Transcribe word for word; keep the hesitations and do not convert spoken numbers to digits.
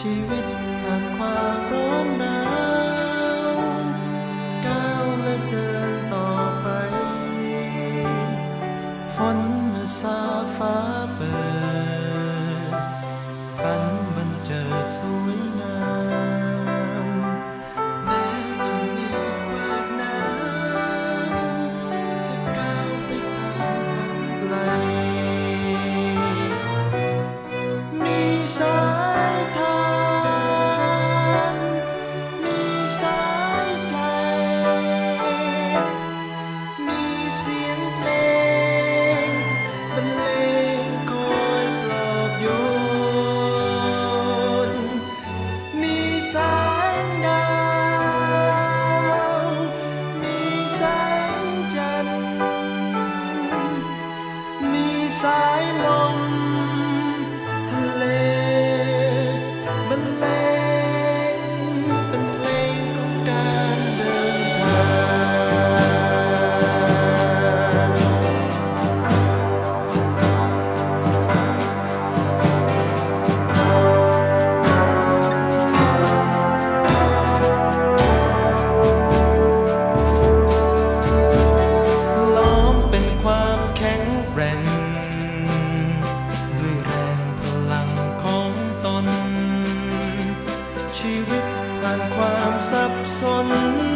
ชีวิตผ่านความร้อนหนาวก้าวและเดินต่อไปฝนซาฟ้าเปิดฝันบันเจิดสวยงามแม้จะมีความหนาวจะก้าวไปตามฝันไกลมีสายทานมีสายใจมีเสียงเพลงบรรเลงคอยปลอบโยนมีแสงดาวมีแสงจันทร์มีสายลมทะเลบรรเลงเป็นเพลงของการเดินทางล้อมเป็นความแข็งแกร่งด้วยแรงพลังของตนชีวิตผ่านความสับสน